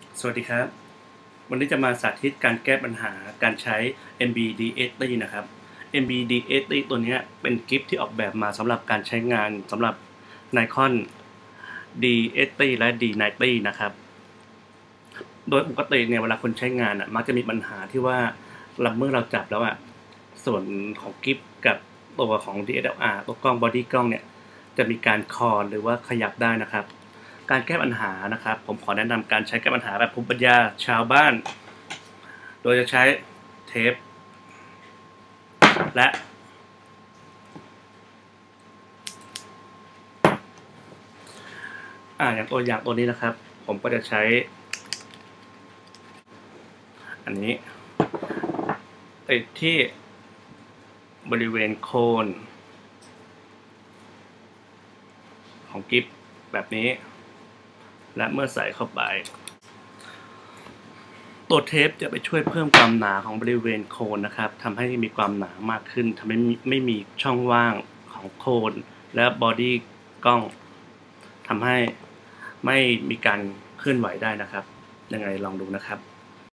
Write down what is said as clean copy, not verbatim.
สวัสดีครับวันนี้จะมาสาธิตการแก้ปัญหาการใช้ MBDSD นะครับ MBDSD ตัวนี้เป็นกิฟต์ที่ออกแบบมาสำหรับการใช้งานสำหรับ Nikon D80 และ D90 นะครับโดยปกติเนี่ยเวลาคนใช้งานมักจะมีปัญหาที่ว่าเมื่อเราจับแล้วส่วนของกิฟต์กับตัวของ DSLR ตัวกล้องบอดี้กล้องเนี่ยจะมีการคลอนหรือว่าขยับได้นะครับการแก้ปัญหานะครับผมขอแนะนำการใช้แก้ปัญหาแบบภูมิปัญญาชาวบ้านโดยจะใช้เทปและอย่างตัวอย่างตัวนี้นะครับผมก็จะใช้อันนี้ติดที่บริเวณโคนของกิฟต์แบบนี้และเมื่อใส่เข้าไปตัวเทปจะไปช่วยเพิ่มความหนาของบริเวณโคนนะครับทำให้มีความหนามากขึ้นทำให้ไม่มีช่องว่างของโคนและบอดี้กล้องทำให้ไม่มีการเคลื่อนไหวได้นะครับยังไงลองดูนะครับ